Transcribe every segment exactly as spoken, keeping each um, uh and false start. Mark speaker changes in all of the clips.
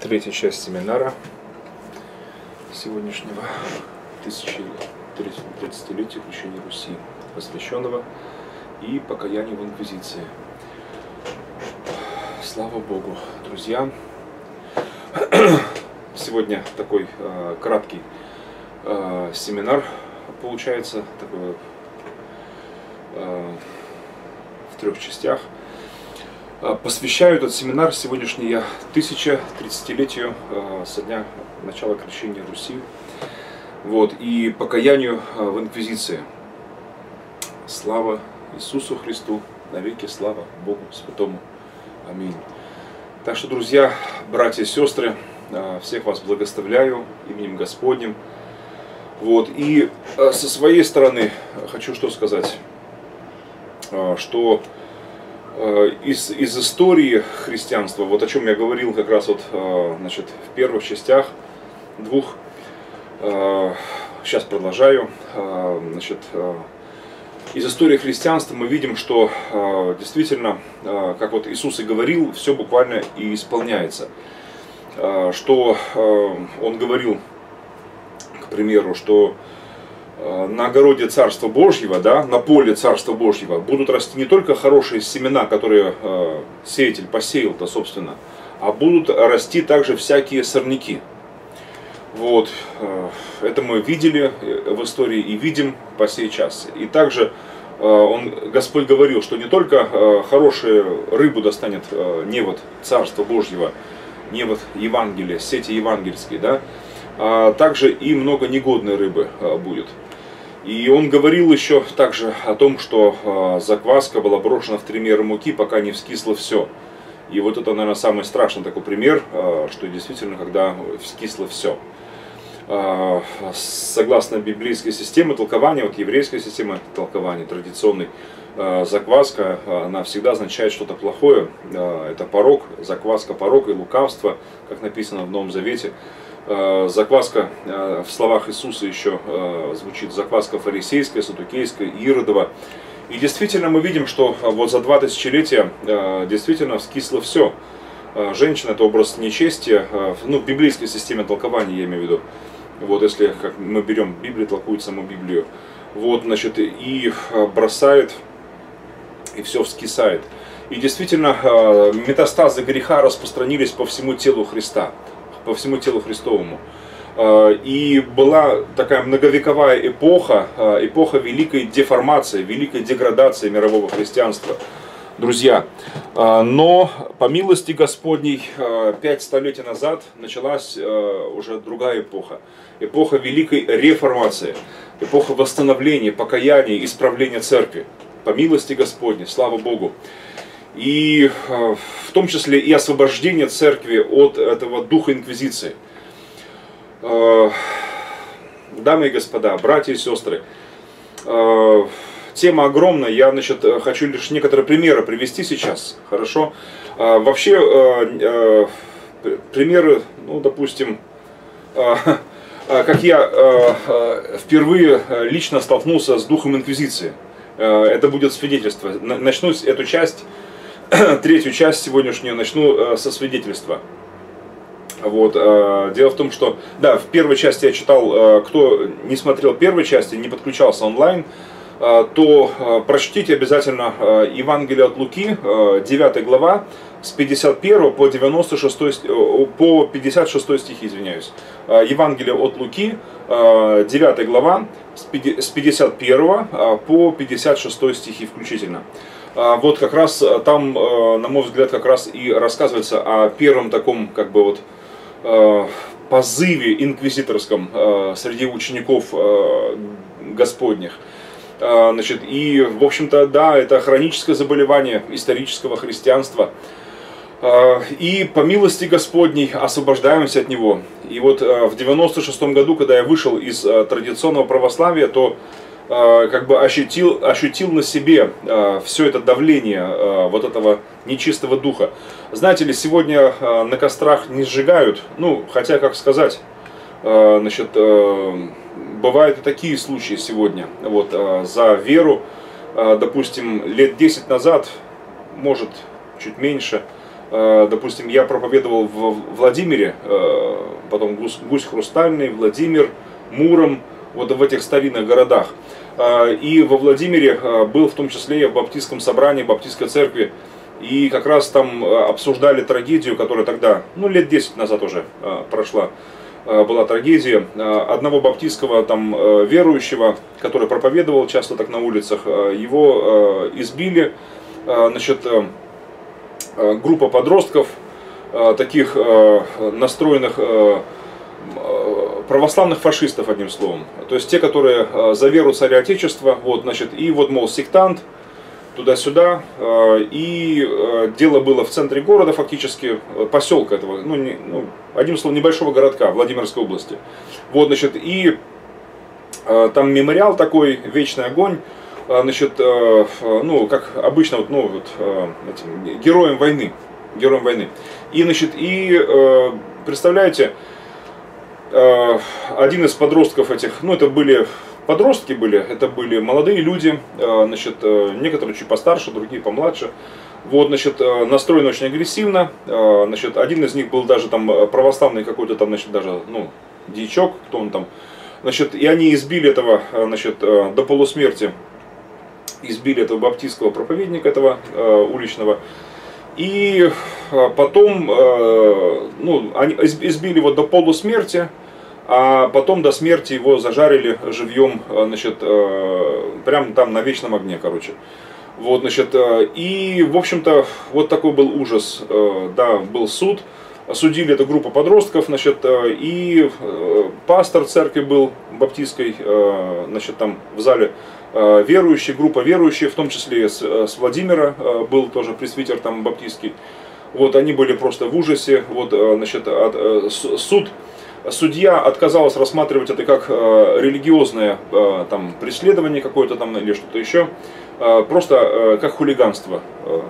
Speaker 1: третья часть семинара сегодняшнего тридцатилетию крещения Руси, посвященного и покаянию в Инквизиции. Слава Богу, друзья! Сегодня такой э, краткий э, семинар получается, такой, э, в трех частях. Посвящаю этот семинар сегодняшний я тридцатилетию э, со дня начала крещения Руси, вот, и покаянию э, в Инквизиции. Слава Иисусу Христу, навеки слава Богу Святому. Аминь. Так что, друзья, братья и сестры, э, всех вас благословляю именем Господним. Вот, и э, со своей стороны хочу что сказать, э, что Из, из истории христианства, вот о чем я говорил как раз вот, значит, в первых частях двух, сейчас продолжаю, значит, из истории христианства мы видим, что действительно, как вот Иисус и говорил, все буквально и исполняется. Что Он говорил, к примеру, что на огороде Царства Божьего, да, на поле Царства Божьего будут расти не только хорошие семена, которые э, сеятель посеял-то, собственно, а будут расти также всякие сорняки. Вот, э, это мы видели в истории и видим по сей час. И также э, он, Господь говорил, что не только э, хорошие рыбу достанет э, невод Царства Божьего, невод Евангелия, сети евангельские, да, а также и много негодной рыбы э, будет. И он говорил еще также о том, что э, закваска была брошена в три меры муки, пока не вскисло все. И вот это, наверное, самый страшный такой пример, э, что действительно, когда вскисло все. Э, согласно библейской системе толкования, вот еврейская система толкования, традиционной, э, закваска, она всегда означает что-то плохое. Э, это порок, закваска, порок и лукавство, как написано в Новом Завете. Закваска в словах Иисуса еще звучит: закваска фарисейская, саддукейская, иродова. И действительно мы видим, что вот за два тысячелетия действительно вскисло все. Женщина — это образ нечестия, ну, в библейской системе толкования я имею в виду. Вот если как мы берем Библию, толкует саму Библию, вот, значит, и бросает, и все вскисает. И действительно метастазы греха распространились по всему телу Христа. по всему телу Христовому. И была такая многовековая эпоха, эпоха великой деформации, великой деградации мирового христианства. Друзья, но по милости Господней пять столетий назад началась уже другая эпоха. Эпоха великой реформации, эпоха восстановления, покаяния, исправления церкви. По милости Господней, слава Богу. И в том числе и освобождение церкви от этого духа инквизиции. Дамы и господа, братья и сестры, тема огромная, я, значит, хочу лишь некоторые примеры привести сейчас, хорошо? Вообще, примеры, ну, допустим, как я впервые лично столкнулся с духом инквизиции. Это будет свидетельство. Начну эту часть, третью часть сегодняшнюю начну со свидетельства. Вот. Дело в том, что, да, в первой части я читал, кто не смотрел первой части, не подключался онлайн, то прочтите обязательно Евангелие от Луки, девятая глава, с пятьдесят первого по девяносто шестой, по пятьдесят шестой стихи, извиняюсь. Евангелие от Луки, девятая глава, с пятьдесят первого по пятьдесят шестой стихи включительно. Вот как раз там, на мой взгляд, как раз и рассказывается о первом таком, как бы вот, позыве инквизиторском среди учеников Господних. Значит, и, в общем-то, да, это хроническое заболевание исторического христианства. И по милости Господней освобождаемся от него. И вот в девяносто шестом году, когда я вышел из традиционного православия, то как бы ощутил, ощутил на себе все это давление вот этого нечистого духа. Знаете ли, сегодня на кострах не сжигают, ну, хотя, как сказать, значит, бывают и такие случаи сегодня. Вот, за веру, допустим, лет десять назад, может, чуть меньше, Допустим, я проповедовал в Владимире, потом Гусь Хрустальный, Владимир, Муром, вот в этих старинных городах. И во Владимире был в том числе и в баптистском собрании, баптистской церкви. И как раз там обсуждали трагедию, которая тогда, ну лет десять назад уже прошла, была трагедия одного баптистского там верующего, который проповедовал часто так на улицах. Его избили, значит, группа подростков, таких настроенных православных фашистов, одним словом. То есть те, которые за веру царя Отечества, вот, значит, и вот, мол, сектант, туда-сюда. И дело было в центре города, фактически, поселка этого, ну, не, ну, одним словом, небольшого городка Владимирской области. Вот, значит, и там мемориал такой, вечный огонь, значит, ну, как обычно, вот, ну, вот, этим, героям войны, героям войны. И, значит, и, представляете, один из подростков этих, ну, это были подростки были, это были молодые люди, значит, некоторые чуть постарше, другие помладше. Вот, значит, настроены очень агрессивно. Значит, один из них был даже там православный какой-то там, значит, даже, ну, дьячок, кто он там. Значит, и они избили этого, значит, до полусмерти, избили этого баптистского проповедника, этого уличного. И потом, ну, они избили его до полусмерти. А потом до смерти его зажарили живьем, значит, прямо там на вечном огне, короче. Вот, значит, и, в общем-то, вот такой был ужас. Да, был суд, судили эту группу подростков, значит, и пастор церкви был баптистской, значит, там в зале верующий, группа верующих, в том числе с Владимира был тоже пресвитер там баптистский. Вот, они были просто в ужасе, вот, значит, суд. Судья отказалась рассматривать это как э, религиозное э, там, преследование какое-то там или что-то еще, э, просто э, как хулиганство.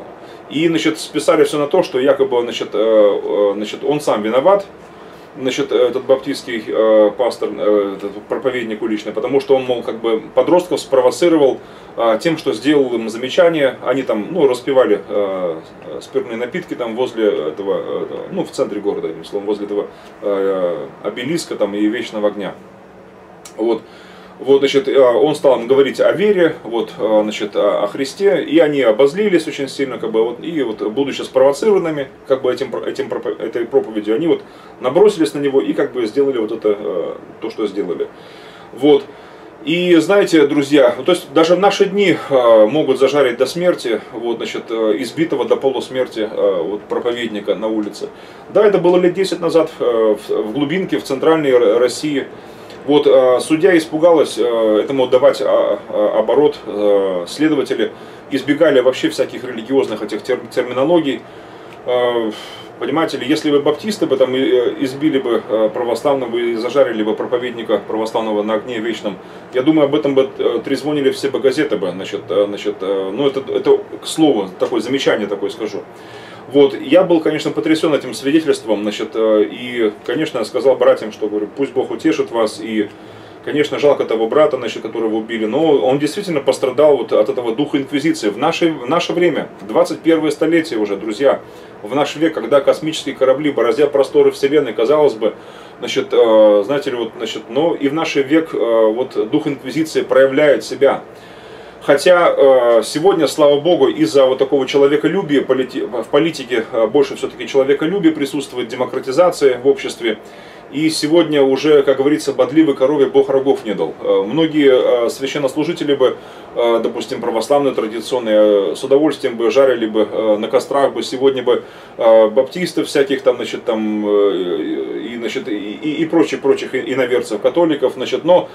Speaker 1: И, значит, списали все на то, что якобы, значит, э, значит, он сам виноват, значит, этот баптистский э, пастор, э, этот проповедник уличный, потому что он, мол, как бы подростков спровоцировал э, тем, что сделал им замечание. Они там, ну, распивали э, спиртные напитки там возле этого, э, ну, в центре города, одним словом, возле этого э, обелиска там и вечного огня. Вот. Вот, значит, он стал им говорить о вере, вот, значит, о Христе, и они обозлились очень сильно, как бы, вот, и вот, будучи спровоцированными, как бы, этим, этим, этой проповедью, они вот набросились на него и как бы сделали вот это, то, что сделали. Вот. И знаете, друзья, то есть даже в наши дни могут зажарить до смерти, вот, значит, избитого до полусмерти вот, проповедника на улице. Да, это было лет десять назад в глубинке, в центральной России. Вот, судья испугалась этому давать оборот, следователи избегали вообще всяких религиозных этих терминологий. Понимаете ли, если бы баптисты бы там избили бы православного и зажарили бы проповедника православного на огне вечном, я думаю, об этом бы трезвонили все бы газеты бы, значит, значит, ну это, это к слову, такое замечание такое скажу. Вот, я был, конечно, потрясен этим свидетельством, значит, и, конечно, сказал братьям, что, говорю, пусть Бог утешит вас, и, конечно, жалко того брата, значит, которого убили, но он действительно пострадал вот от этого духа инквизиции. В наше, в наше время, двадцать первое столетие уже, друзья, в наш век, когда космические корабли бороздят просторы Вселенной, казалось бы, значит, знаете ли, вот, значит, но и в наш век вот дух инквизиции проявляет себя. Хотя сегодня, слава Богу, из-за вот такого человеколюбия в политике больше все-таки человеколюбия присутствует, демократизация в обществе. И сегодня уже, как говорится, бодливой корове Бог рогов не дал. Многие священнослужители бы, допустим, православные, традиционные, с удовольствием бы жарили бы на кострах бы, сегодня бы баптистов всяких там, значит, там, и, значит, и, и прочих, прочих иноверцев, католиков, значит, но...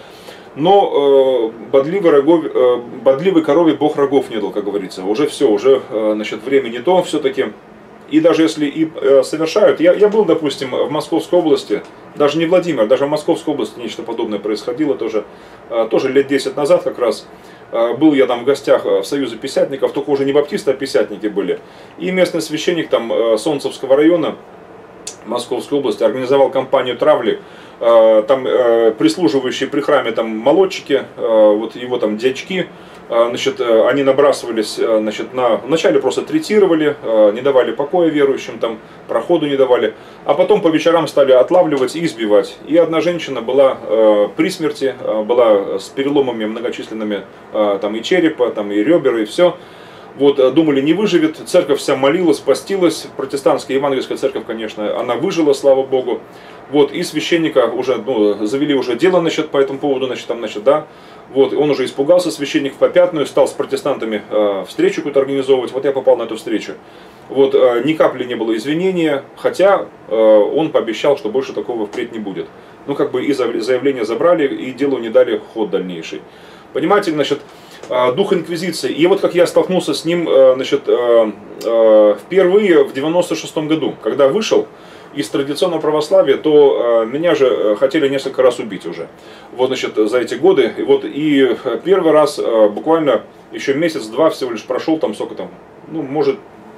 Speaker 1: Но э, бодливый, рогов, э, бодливый корове Бог рогов не дал, как говорится. Уже все, уже э, значит, время не то все-таки. И даже если и э, совершают... Я, я был, допустим, в Московской области, даже не Владимир, даже в Московской области нечто подобное происходило тоже, э, тоже лет десять назад как раз. Э, был я там в гостях в Союзе Пятидесятников, только уже не баптисты, а пятидесятники были. И местный священник там э, Солнцевского района Московской области организовал кампанию травли. Там прислуживающие при храме там молодчики, вот его там дьячки, Значит, они набрасывались, значит, на... Вначале просто третировали, не давали покоя верующим, там, проходу не давали. А потом по вечерам стали отлавливать и избивать. И одна женщина была э, при смерти, была с переломами многочисленными э, там, и черепа, там, и ребер, и все. Вот, думали, не выживет. Церковь вся молилась, постилась. Протестантская евангельская церковь, конечно, она выжила, слава Богу. Вот, и священника уже, ну, завели уже дело, значит, по этому поводу, значит, там, значит, да. Вот, он уже испугался, священник в попятную, стал с протестантами э, встречу какую-то организовывать. Вот я попал на эту встречу. Вот, э, ни капли не было извинения, хотя э, он пообещал, что больше такого впредь не будет. Ну, как бы и заявление забрали, и делу не дали ход дальнейший. Понимаете, значит, э, дух инквизиции. И вот как я столкнулся с ним, э, значит, э, э, впервые в девяносто шестом году, когда вышел из традиционного православия, то э, меня же хотели несколько раз убить уже. Вот, значит, за эти годы. И, вот, и первый раз э, буквально еще месяц-два всего лишь прошел, там сколько там, ну, может,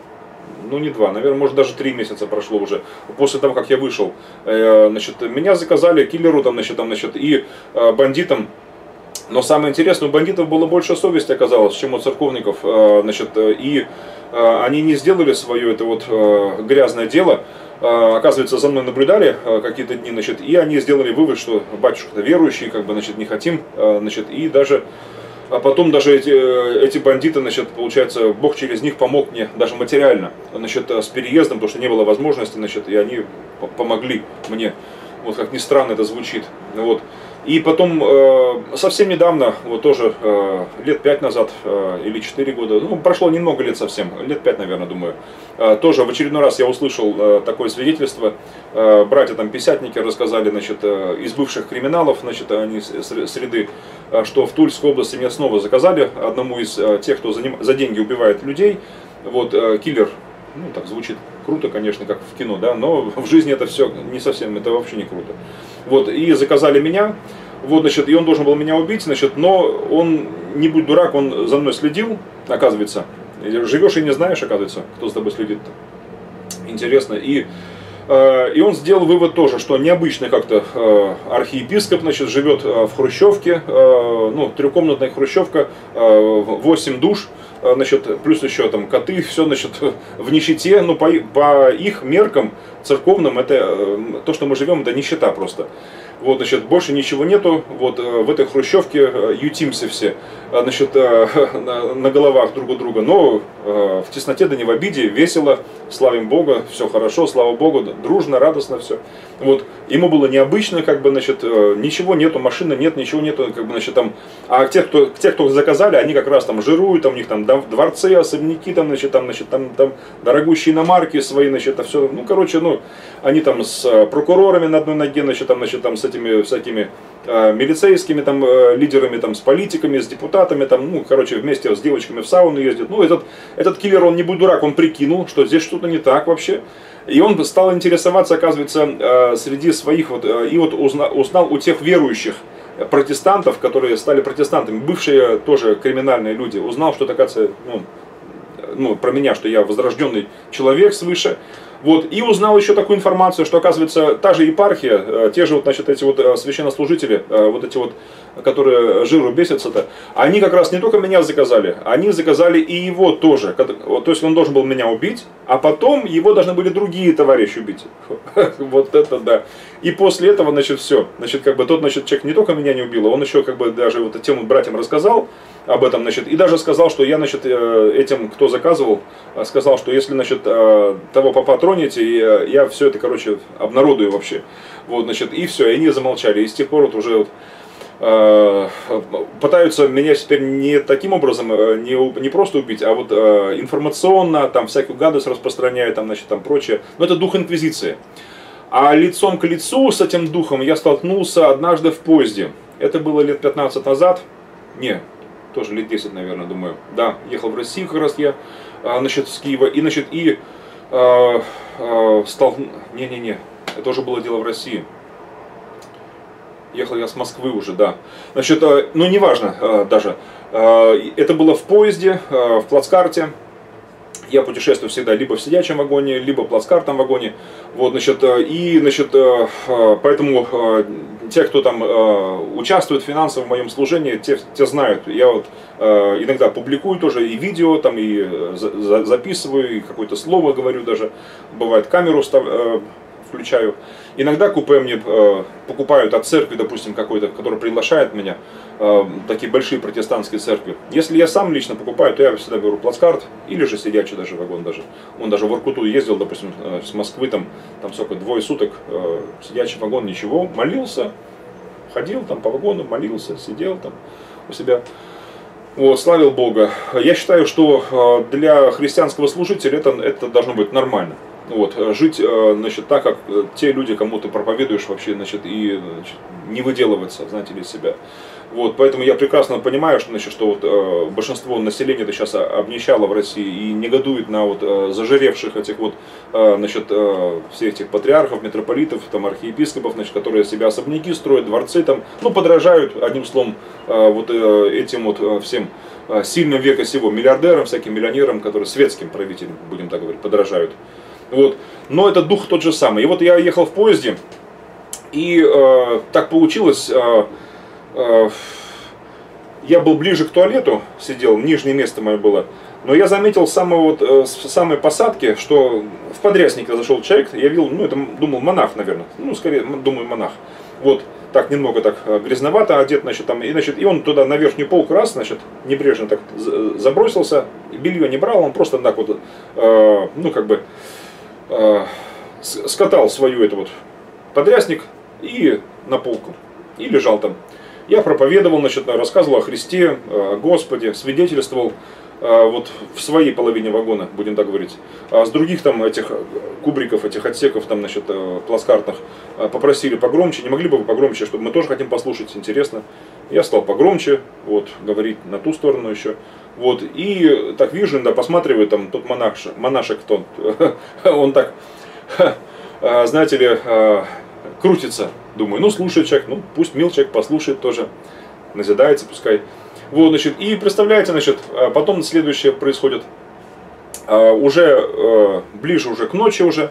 Speaker 1: ну не два, наверное, может даже три месяца прошло уже, после того, как я вышел. Э, значит, меня заказали киллеру, там, значит, там, значит, и э, бандитам. Но самое интересное, у бандитов было больше совести оказалось, чем у церковников. Э, значит, и э, они не сделали свое это вот э, грязное дело. Оказывается, за мной наблюдали какие-то дни, значит, и они сделали вывод, что батюшка-то верующий, как бы, значит, не хотим, значит, и даже, а потом даже эти, эти бандиты, значит, получается, Бог через них помог мне, даже материально, значит, с переездом, потому что не было возможности, значит, и они помогли мне, вот как ни странно это звучит, вот. И потом, э, совсем недавно, вот тоже э, лет пять назад э, или четыре года, ну прошло немного лет совсем, лет пять, наверное, думаю, э, тоже в очередной раз я услышал э, такое свидетельство, э, братья там пятидесятники рассказали, значит, э, из бывших криминалов, значит, они среды, э, что в Тульской области меня снова заказали одному из э, тех, кто за, ним, за деньги убивает людей, вот, э, киллер. Ну, так звучит круто, конечно, как в кино, да, но в жизни это все не совсем, это вообще не круто. Вот, и заказали меня, вот, значит, и он должен был меня убить, значит, но он, не будь дурак, он за мной следил, оказывается. Живешь и не знаешь, оказывается, кто за тобой следит-то. Интересно. И, э, и он сделал вывод тоже, что необычный как-то э, архиепископ, значит, живет э, в хрущевке, э, ну, трехкомнатная хрущевка, э, восемь душ. Значит, плюс еще там коты, все, значит, в нищете, ну, по, по их меркам церковным, это то, что мы живем, это нищета просто. Вот, значит, больше ничего нету, вот в этой хрущевке ютимся все, значит, на, на головах друг у друга, но в тесноте, да не в обиде, весело, славим Бога, все хорошо, слава Богу, дружно, радостно все. Вот, ему было необычно, как бы, значит, ничего нету, машины нет, ничего нету, как бы, значит, там, а те, кто, те, кто заказали, они как раз там жируют, там, у них там дворцы, особняки, там, значит, там, значит, там, там дорогущие иномарки свои, значит, это все, ну, короче, ну, они там с прокурорами на одной ноге, значит, там, значит, там, с этими всякими э, милицейскими там э, лидерами, там, с политиками, с депутатами, там, ну, короче, вместе с девочками в сауну ездят. Ну, этот, этот киллер, он не будь дурак, он прикинул, что здесь что-то не так вообще. И он стал интересоваться, оказывается, э, среди своих, вот, э, и вот узна, узнал у тех верующих протестантов, которые стали протестантами, бывшие тоже криминальные люди, узнал, что, оказывается, ну, ну, про меня, что я возрожденный человек свыше. Вот, и узнал еще такую информацию, что, оказывается, та же епархия, те же вот, значит, эти вот священнослужители, вот эти вот, которые жиру бесятся-то, они как раз не только меня заказали, они заказали и его тоже. То есть он должен был меня убить, а потом его должны были другие товарищи убить. Вот это да. И после этого, значит, все. Значит, как бы тот, значит, человек не только меня не убил, он еще как бы даже вот тем братьям рассказал об этом, значит, и даже сказал, что я, значит, этим, кто заказывал, сказал, что если, значит, того попа тронете, я все это, короче, обнародую вообще. Вот, значит, и все, и они замолчали. И с тех пор вот уже вот, э, пытаются меня теперь не таким образом, не, не просто убить, а вот э, информационно, там, всякую гадость распространяют, там, значит, там, прочее. Но это дух инквизиции. А лицом к лицу с этим духом я столкнулся однажды в поезде. Это было лет пятнадцать назад. Не, тоже лет десять, наверное, думаю. Да, ехал в Россию как раз я, значит, с Киева. И, значит, и э, э, стал... Не-не-не, это уже было дело в России. Ехал я с Москвы уже, да. Значит, э, ну, неважно э, даже. Э, это было в поезде, э, в плацкарте. Я путешествую всегда либо в сидячем вагоне, либо в плацкартном вагоне. Вот, значит, и, значит, поэтому те, кто там участвует финансово в моем служении, те, те знают. Я вот иногда публикую тоже и видео, там, и записываю, и какое-то слово говорю даже. Бывает, камеру ставлю, включаю. Иногда купе мне э, покупают от церкви, допустим, какой-то, который приглашает меня, э, такие большие протестантские церкви. Если я сам лично покупаю, то я всегда беру плацкарт, или же сидячий даже вагон даже. Он даже в Воркуту ездил, допустим, э, с Москвы, там, там сколько, двое суток, э, сидячий вагон, ничего, молился, ходил там по вагону, молился, сидел там у себя. Вот, славил Бога. Я считаю, что э, для христианского служителя это, это должно быть нормально. Вот, жить, значит, так, как те люди, кому ты проповедуешь вообще, значит, и значит, не выделываться, знаете ли, из себя. Вот, поэтому я прекрасно понимаю, что, значит, что вот, э, большинство населения это сейчас обнищало в России и негодует на вот, э, зажиревших этих вот, э, значит, э, всех этих патриархов, митрополитов, там, архиепископов, значит, которые себе особняки строят, дворцы, там, ну, подражают, одним словом, э, вот э, этим вот э, всем э, сильным века сего, миллиардерам, всяким миллионерам, которые светским правителям, будем так говорить, подражают. Вот. Но это дух тот же самый. И вот я ехал в поезде, и э, так получилось, э, э, я был ближе к туалету, сидел, нижнее место мое было, но я заметил с самой, вот, э, с самой посадки, что в подряснике зашел человек, я видел, ну это, думал, монах, наверное, ну скорее, думаю, монах. Вот, так немного так грязновато одет, значит, там, и, значит, и он туда на верхнюю полку раз, значит, небрежно так забросился, белье не брал, он просто так вот, э, ну как бы, скатал свою это вот подрясник и на полку, и лежал там. Я проповедовал, значит, рассказывал о Христе, о Господе, свидетельствовал вот в своей половине вагона, будем так говорить. А с других там этих кубриков, этих отсеков, там, значит, плацкартных, попросили погромче, не могли бы вы погромче, чтобы мы тоже хотим послушать, интересно. Я стал погромче, вот, говорить на ту сторону еще. Вот, и так вижу, да, посматриваю, там тот монах, монашек, тот, он так, знаете ли, крутится. Думаю, ну слушает человек, ну пусть мил человек послушает тоже, назидается пускай. Вот, значит, и представляете, значит, потом следующее происходит, уже ближе уже к ночи уже,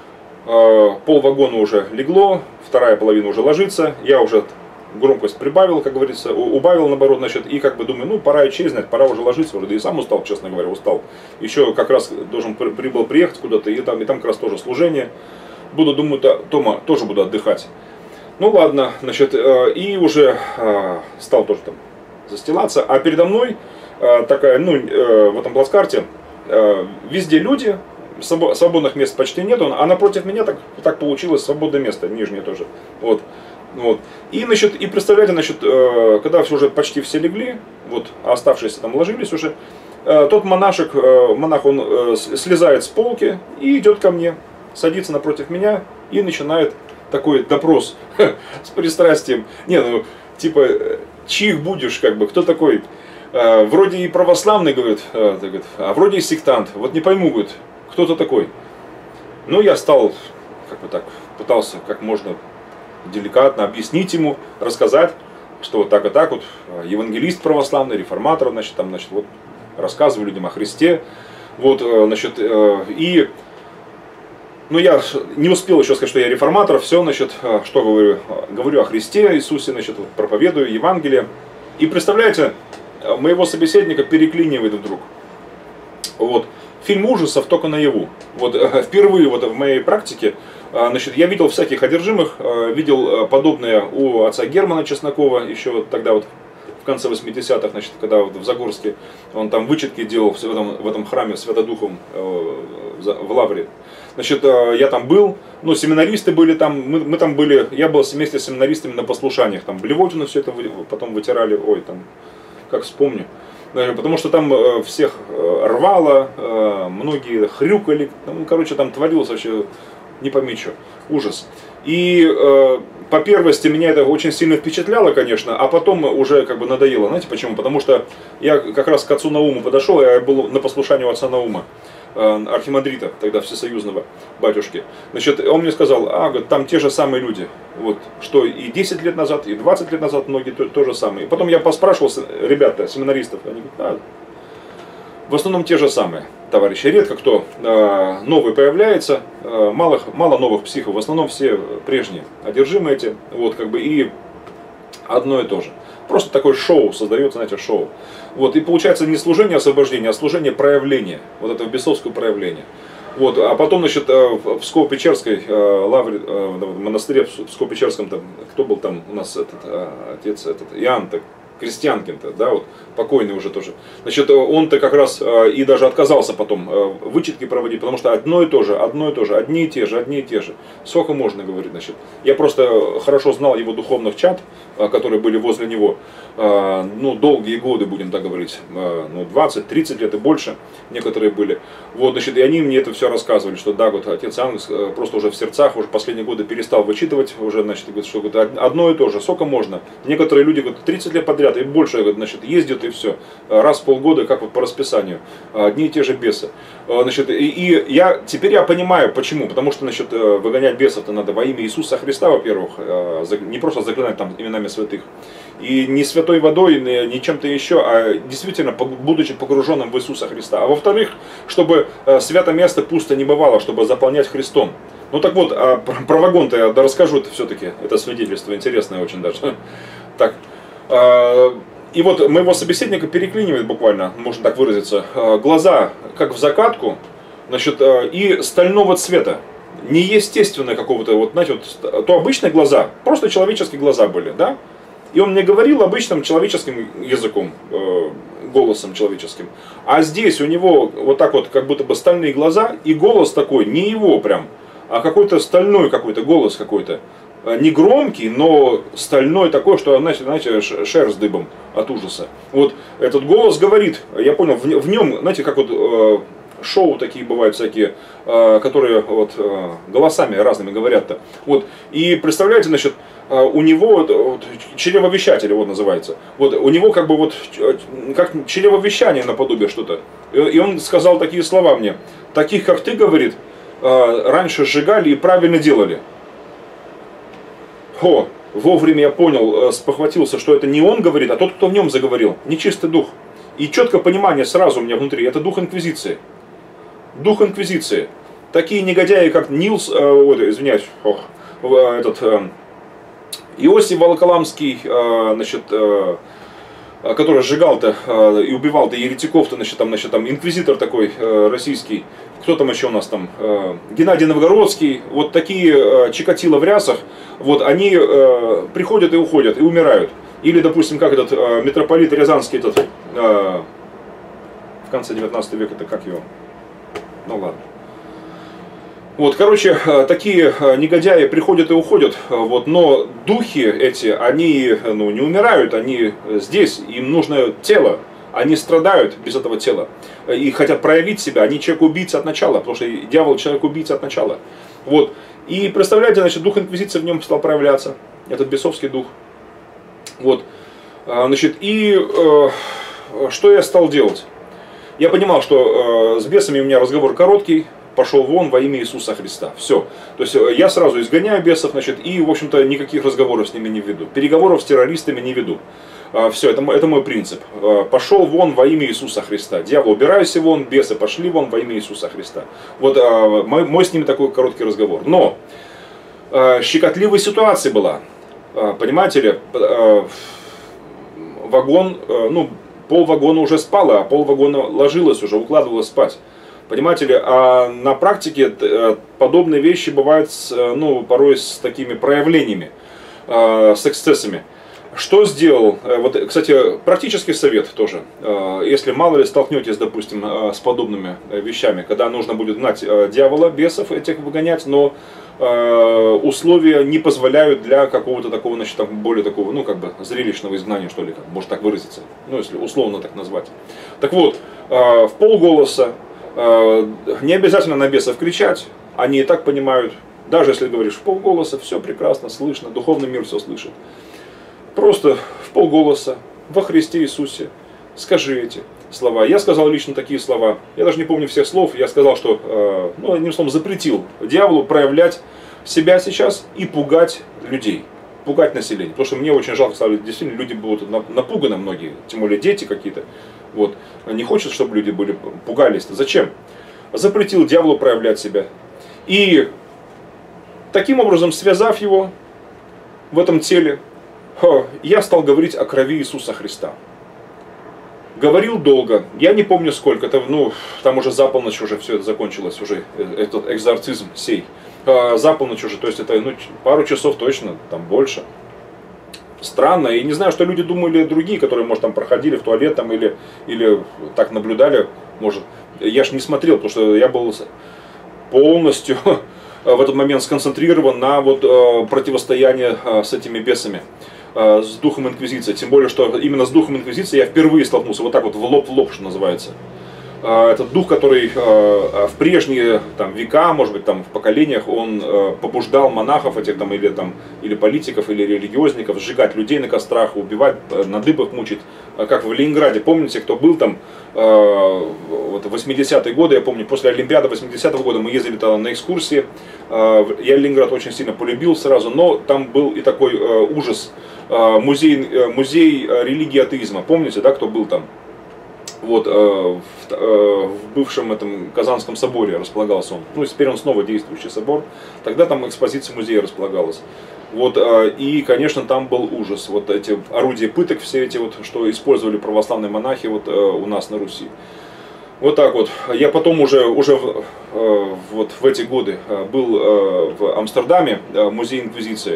Speaker 1: пол вагона уже легло, вторая половина уже ложится, я уже громкость прибавил, как говорится, убавил наоборот, значит, и как бы думаю, ну пора и честь знать, пора уже ложиться, уже, да и сам устал, честно говоря, устал. Еще как раз должен прибыл приехать куда-то, и там, и там как раз тоже служение. Буду, думаю, дома тоже буду отдыхать. Ну ладно, значит, и уже стал тоже там застилаться, а передо мной такая, ну, в этом плацкарте, везде люди, свободных мест почти нету, а напротив меня так, так получилось свободное место, нижнее тоже, вот. Вот. И, значит, и представляете, значит, когда все уже почти все легли, вот, а оставшиеся там ложились уже, тот монашек, монах, он слезает с полки и идет ко мне, садится напротив меня и начинает такой допрос с пристрастием. Не, ну, типа, чьих будешь, как бы, кто такой? Вроде и православный, говорит, а вроде и сектант. Вот не пойму, говорит, кто ты такой? Ну, я стал, как бы так, пытался как можно деликатно объяснить ему, рассказать, что вот так и так вот, евангелист православный, реформатор, значит, там, значит, вот, рассказываю людям о Христе, вот, значит, и, ну, я не успел еще сказать, что я реформатор, все, значит, что говорю, говорю о Христе, Иисусе, значит, проповедую Евангелие, и представляете, моего собеседника переклинивает вдруг, вот, фильм ужасов только наяву, вот, впервые вот в моей практике. Значит, я видел всяких одержимых, видел подобное у отца Германа Чеснокова, еще тогда вот в конце восьмидесятых, значит, когда вот в Загорске он там вычетки делал в этом, в этом храме Святодухом в Лавре. Значит, я там был, ну, семинаристы были там, мы, мы там были, я был вместе с семинаристами на послушаниях, там Блевотину все это потом вытирали, ой, там, как вспомню. Потому что там всех рвало, многие хрюкали, ну, короче, там творилось вообще не пойми что, ужас. И э, по первости меня это очень сильно впечатляло, конечно, а потом уже как бы надоело. Знаете почему? Потому что я как раз к отцу Науму подошел, я был на послушании у отца Наума, э, архимандрита, тогда всесоюзного батюшки. Значит, он мне сказал, а, говорит, там те же самые люди, вот, что и десять лет назад, и двадцать лет назад многие то, то же самое. И потом я поспрашивал ребята, семинаристов, они говорят, а, В основном те же самые товарищи. Редко кто э, новый появляется, э, мало, мало новых психов, в основном все прежние, одержимые эти, вот как бы и одно и то же. Просто такое шоу создается, знаете, шоу. Вот, и получается не служение освобождения, а служение проявления, вот этого бесовского проявления. Вот, а потом, значит, в Псково-Печерской лавре, в монастыре в Псково-Печерском, там, кто был там у нас, этот отец, этот Иоанн, так, Крестьянкин-то, да, вот, покойный уже тоже. Значит, он-то как раз и даже отказался потом вычетки проводить, потому что одно и то же, одно и то же, одни и те же, одни и те же. Сколько можно говорить, значит. Я просто хорошо знал его духовных чад, которые были возле него, ну, долгие годы, будем так говорить, ну, двадцать-тридцать лет и больше некоторые были. Вот, значит, и они мне это все рассказывали, что да, вот отец Иоанн просто уже в сердцах, уже последние годы перестал вычитывать, уже, значит, говорит, что говорит, одно и то же, сколько можно. Некоторые люди, говорят, тридцать лет подряд и больше, значит, ездят и все, раз в полгода, как вот по расписанию, одни и те же бесы. Значит, и, и я, теперь я понимаю, почему, потому что, значит, выгонять бесов-то надо во имя Иисуса Христа, во-первых, не просто заклинать там именами святых, и не святой водой, не чем-то еще, а действительно, будучи погруженным в Иисуса Христа. А во-вторых, чтобы свято место пусто не бывало, чтобы заполнять Христом. Ну так вот, а про вагон-то я расскажу это все-таки, это свидетельство интересное очень даже. Так. И вот моего собеседника переклинивает буквально, можно так выразиться, глаза как в закатку, значит, и стального цвета, неестественное какого-то, вот, знаете, вот, то обычные глаза, просто человеческие глаза были, да? И он мне говорил обычным человеческим языком, голосом человеческим. А здесь у него вот так вот, как будто бы стальные глаза, и голос такой, не его прям, а какой-то стальной какой-то голос какой-то. Не громкий, но стальной такой, что, знаете, знаете, шерсть дыбом от ужаса. Вот этот голос говорит, я понял, в, в нем, знаете, как вот э, шоу такие бывают всякие, э, которые вот э, голосами разными говорят-то. Вот, и представляете, значит, э, у него, вот, чревовещатель вот называется, вот, у него как бы вот, как чревовещание наподобие что-то. И, и он сказал такие слова мне, таких как ты, говорит, э, раньше сжигали и правильно делали. О, вовремя я понял, спохватился, что это не он говорит, а тот, кто в нем заговорил. Нечистый дух. И четкое понимание сразу у меня внутри. Это дух инквизиции. Дух инквизиции. Такие негодяи, как Нилс, э, ой, извиняюсь, ох, этот, э, Иосиф Волоколамский, э, значит, э, который сжигал-то э, и убивал-то еретиков-то, значит, там, значит, там инквизитор такой э, российский. Кто там еще у нас там? Э, Геннадий Новгородский. Вот такие э, Чикатило в рясах, вот они э, приходят и уходят, и умирают. Или, допустим, как этот э, митрополит Рязанский, этот, э, в конце девятнадцатого века, это как его? Ну ладно. Вот, короче, э, такие э, негодяи приходят и уходят, э, вот, но духи эти, они ну, не умирают, они здесь, им нужно тело. Они страдают без этого тела и хотят проявить себя. Они человек-убийца от начала, потому что дьявол человек-убийца от начала. Вот. И представляете, значит, дух инквизиции в нем стал проявляться. Этот бесовский дух. Вот. Значит, и э, что я стал делать? Я понимал, что э, с бесами у меня разговор короткий. Пошел вон во имя Иисуса Христа. Все. То есть я сразу изгоняю бесов, значит, и, в общем-то, никаких разговоров с ними не веду. Переговоров с террористами не веду. Все, это, это мой принцип. Пошел вон во имя Иисуса Христа. Дьявол, убирайся вон, бесы пошли вон во имя Иисуса Христа. Вот мой, мой с ними такой короткий разговор. Но щекотливая ситуация была. Понимаете ли, вагон, ну, пол вагона уже спало, а пол вагона ложилось уже, укладывалось спать. Понимаете ли, а на практике подобные вещи бывают, ну, порой с такими проявлениями, с эксцессами. Что сделал? Вот, кстати, практический совет тоже. Если мало ли столкнетесь, допустим, с подобными вещами, когда нужно будет гнать дьявола, бесов этих выгонять, но условия не позволяют для какого-то такого, значит, там, более такого, ну, как бы, зрелищного изгнания, что ли, как, может так выразиться, ну, если условно так назвать. Так вот, в полголоса, не обязательно на бесов кричать, они и так понимают, даже если говоришь в полголоса, все прекрасно слышно, духовный мир все слышит. Просто в полголоса, во Христе Иисусе, скажи эти слова. Я сказал лично такие слова, я даже не помню всех слов, я сказал, что, ну, одним словом, запретил дьяволу проявлять себя сейчас и пугать людей, пугать население. Потому что мне очень жалко, что действительно люди будут напуганы многие, тем более дети какие-то. Вот. Не хочет, чтобы люди были, пугались. Зачем? Запретил дьяволу проявлять себя. И таким образом, связав его в этом теле, я стал говорить о крови Иисуса Христа. Говорил долго, я не помню сколько, это, ну, там уже за полночь уже все это закончилось, уже этот экзорцизм сей. За полночь уже, то есть это ну, пару часов точно, там больше. Странно, и не знаю, что люди думали другие, которые, может, там проходили в туалет там, или, или так наблюдали, может. Я ж не смотрел, потому что я был полностью в этот момент сконцентрирован на вот, противостоянии с этими бесами, с духом инквизиции. Тем более, что именно с духом инквизиции я впервые столкнулся, вот так вот в лоб в лоб, что называется. Этот дух, который в прежние там, века, может быть, там, в поколениях, он побуждал монахов этих, там, или, там, или политиков, или религиозников сжигать людей на кострах, убивать, на дыбах мучить. Как в Ленинграде, помните, кто был там вот, в восьмидесятые годы, я помню, после Олимпиады восьмидесятого года мы ездили там на экскурсии. Я Ленинград очень сильно полюбил сразу, но там был и такой ужас. Музей, музей религии атеизма, помните, да, кто был там? Вот, э, в, э, в бывшем этом Казанском соборе располагался он. Ну, теперь он снова действующий собор. Тогда там экспозиция музея располагалась. Вот, э, и, конечно, там был ужас. Вот эти орудия пыток, все эти, вот, что использовали православные монахи вот, э, у нас на Руси. Вот так вот. Я потом уже, уже в, э, вот в эти годы был э, в Амстердаме, э, музей инквизиции.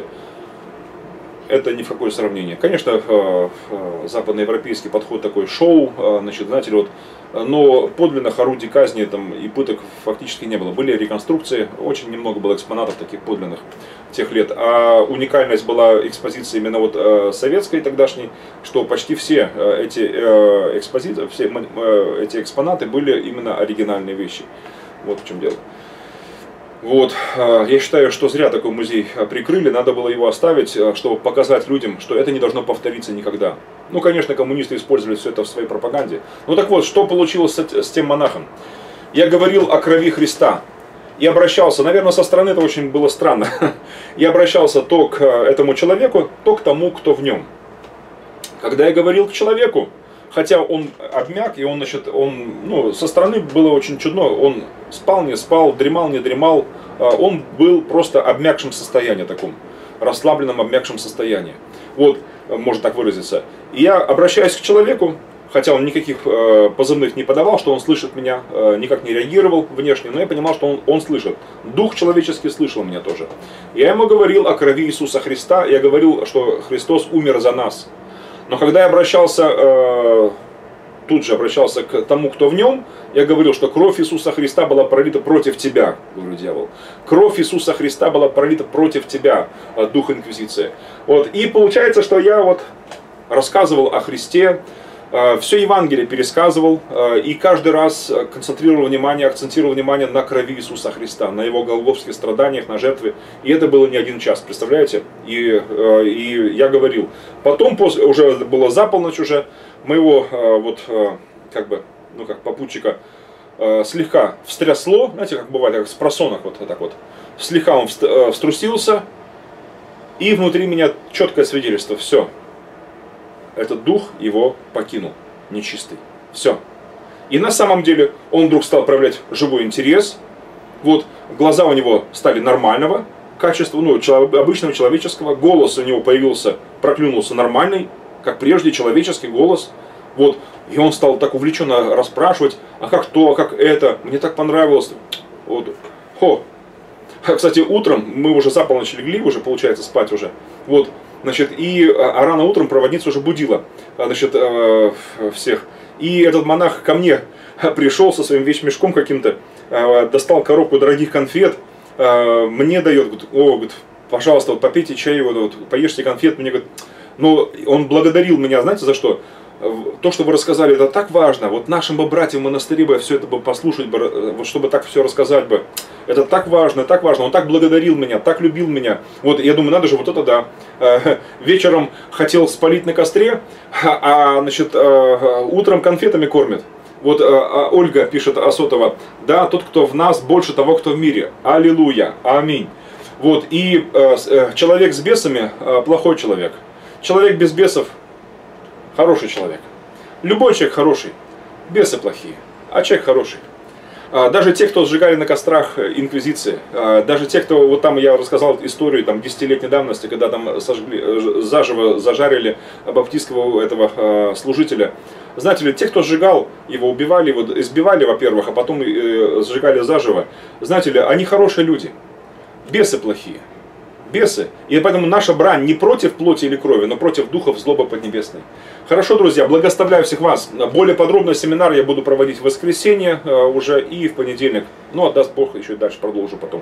Speaker 1: Это ни в какое сравнение. Конечно, западноевропейский подход такой шоу, значит, знаете ли, вот, но подлинных орудий казни там, и пыток фактически не было. Были реконструкции, очень немного было экспонатов таких подлинных тех лет. А уникальность была экспозиции именно вот советской тогдашней, что почти все эти экспозиции, все эти экспонаты были именно оригинальные вещи. Вот в чем дело. Вот, я считаю, что зря такой музей прикрыли, надо было его оставить, чтобы показать людям, что это не должно повториться никогда. Ну, конечно, коммунисты использовали все это в своей пропаганде. Ну так вот, что получилось с тем монахом? Я говорил о крови Христа. И обращался, наверное, со стороны это очень было странно. Я обращался то к этому человеку, то к тому, кто в нем. Когда я говорил к человеку, хотя он обмяк, и он, значит, он, ну, со стороны было очень чудно, он спал, не спал, дремал, не дремал, он был просто в обмякшем состоянии таком, расслабленном, обмякшем состоянии. Вот, можно так выразиться. И я обращаюсь к человеку, хотя он никаких позывных не подавал, что он слышит меня, никак не реагировал внешне, но я понимал, что он, он слышит. Дух человеческий слышал меня тоже. Я ему говорил о крови Иисуса Христа, я говорил, что Христос умер за нас. Но когда я обращался, э, тут же обращался к тому, кто в нем, я говорил, что кровь Иисуса Христа была пролита против тебя, говорю дьявол. Кровь Иисуса Христа была пролита против тебя, дух инквизиции. Вот. И получается, что я вот рассказывал о Христе, э, все Евангелие пересказывал, э, и каждый раз концентрировал внимание, акцентировал внимание на крови Иисуса Христа, на его голгофских страданиях, на жертве. И это было не один час, представляете? И, э, и я говорил. Потом, после, уже было за полночь уже, моего э, вот, э, как бы, ну как попутчика э, слегка встрясло, знаете, как бывает, как с просонок вот так вот. Слегка он э, вструсился, и внутри меня четкое свидетельство, все. Этот дух его покинул, нечистый. Все. И на самом деле он вдруг стал проявлять живой интерес. Вот, глаза у него стали нормального качества, ну, обычного человеческого. Голос у него появился, проклюнулся нормальный, как прежде, человеческий голос. Вот, и он стал так увлеченно расспрашивать, а как то, а как это, мне так понравилось. Вот, хо. Кстати, утром, мы уже за полночь легли, уже получается спать уже. Вот, значит, и а рано утром проводница уже будила, значит, э, всех. И этот монах ко мне пришел со своим вещмешком каким-то, э, достал коробку дорогих конфет, э, мне дает, говорит, о, говорит, пожалуйста, вот попейте чай, вот, вот, поешьте конфет. Мне говорит, ну, он благодарил меня, знаете, за что? То, что вы рассказали, это так важно. Вот нашим бы братьям в монастыре бы все это бы послушать, бы, вот чтобы так все рассказать бы. Это так важно, так важно. Он так благодарил меня, так любил меня. Вот я думаю, надо же, вот это да. Вечером хотел спалить на костре, а значит, утром конфетами кормит. Вот Ольга пишет Осотова, да, тот, кто в нас, больше того, кто в мире. Аллилуйя, аминь. Вот, и человек с бесами плохой человек. Человек без бесов хороший человек. Любой человек хороший. бесы плохие, а человек хороший. Даже те, кто сжигали на кострах инквизиции, даже те, кто, вот там я рассказал историю там, десятилетней давности, когда там сожгли, заживо зажарили баптистского этого служителя. Знаете ли, те, кто сжигал его, убивали его, избивали, во-первых, а потом сжигали заживо, знаете ли, они хорошие люди, бесы плохие. Бесы. И поэтому наша брань не против плоти или крови, но против духов злобы поднебесной. Хорошо, друзья, благословляю всех вас. Более подробный семинар я буду проводить в воскресенье уже и в понедельник. Ну, а даст Бог, еще и дальше продолжу потом.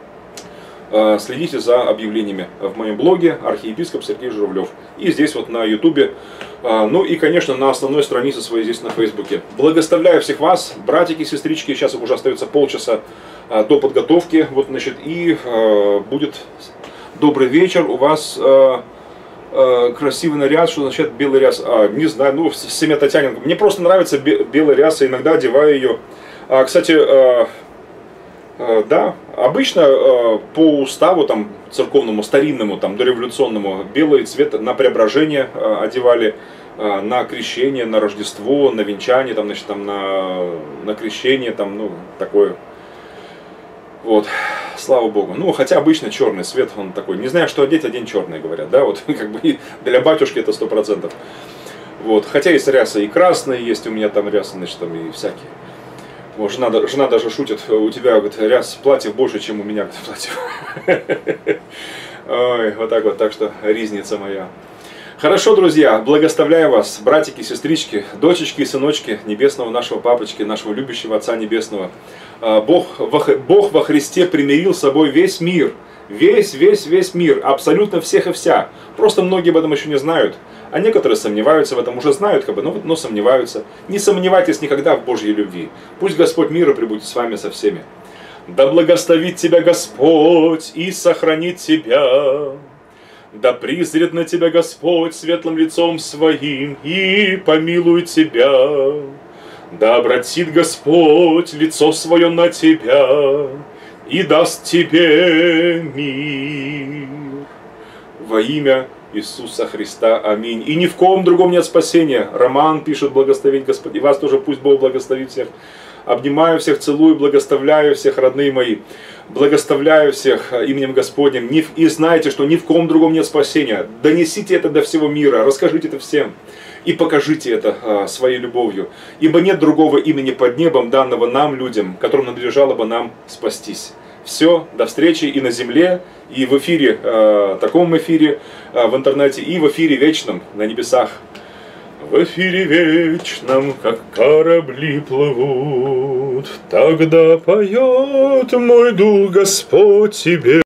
Speaker 1: Следите за объявлениями в моем блоге архиепископ Сергей Журавлев. И здесь вот на ютубе. Ну и, конечно, на основной странице своей здесь на фейсбуке. Благословляю всех вас, братики, сестрички. Сейчас уже остается полчаса до подготовки. Вот, значит, и будет... Добрый вечер, у вас э, э, красивый наряд, что означает белый ряс? А, не знаю, ну, семья Татьяненко. Мне просто нравится белая ряса, иногда одеваю ее. А, кстати, э, э, да, обычно э, по уставу там, церковному, старинному, там, дореволюционному, белый цвет на преображение э, одевали, э, на крещение, на Рождество, на венчание, там, значит, там, на, на крещение, там, ну, такое. Вот, слава Богу. Ну, хотя обычно черный цвет, он такой. Не знаю, что одеть, одень черный, говорят, да, вот, как бы и для батюшки это сто процентов. Вот, хотя есть рясы и красные, есть у меня там рясы, значит, там и всякие. Вот, жена, жена даже шутит, у тебя, говорит, ряс платьев больше, чем у меня, говорит, платьев. Ой, вот так вот, так что ризница моя. Хорошо, друзья, благословляю вас, братики, сестрички, дочечки и сыночки небесного нашего папочки, нашего любящего Отца Небесного. Бог во, Бог во Христе примирил с собой весь мир, весь, весь, весь мир, абсолютно всех и вся. Просто многие об этом еще не знают, а некоторые сомневаются в этом, уже знают, как бы, но, но сомневаются. Не сомневайтесь никогда в Божьей любви. Пусть Господь мира пребудет с вами со всеми. Да благословит тебя Господь и сохранит тебя. Да призрит на тебя Господь светлым лицом своим и помилует тебя. Да обратит Господь лицо свое на тебя и даст тебе мир. Во имя Иисуса Христа. Аминь. И ни в ком другом нет спасения. Роман пишет: благословить Господь. И вас тоже пусть Бог благословит всех. Обнимаю всех, целую, благословляю всех, родные мои. Благословляю всех именем Господним. И знайте, что ни в ком другом нет спасения. Донесите это до всего мира. Расскажите это всем. И покажите это своей любовью. Ибо нет другого имени под небом, данного нам, людям, которым надлежало бы нам спастись. Все, до встречи и на земле, и в эфире, э, таком эфире, э, в интернете, и в эфире вечном, на небесах. В эфире вечном, как корабли плывут, тогда поет мой дух Господь тебе.